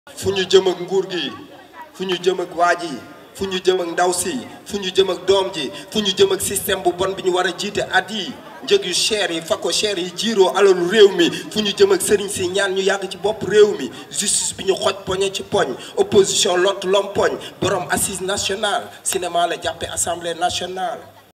fu ñu jëm ak nguur gi fu ñu jëm ak waa ji fu ñu jëm ak ndaw si fu ñu jëm ak doom ji fu ñu jëm ak système bu bon bi ñu war a jiite at yi njëg yu cher yi fakko cher yi jiiroo alalu réew mi fu ñu jëm ak sëriñ si ñaan ñu yàgg ci bopp réew mi justice bi ñu xoj poñe ci poñ opposition lot lompoñ borom assise nationale cinéma la jàppe assemblée nationale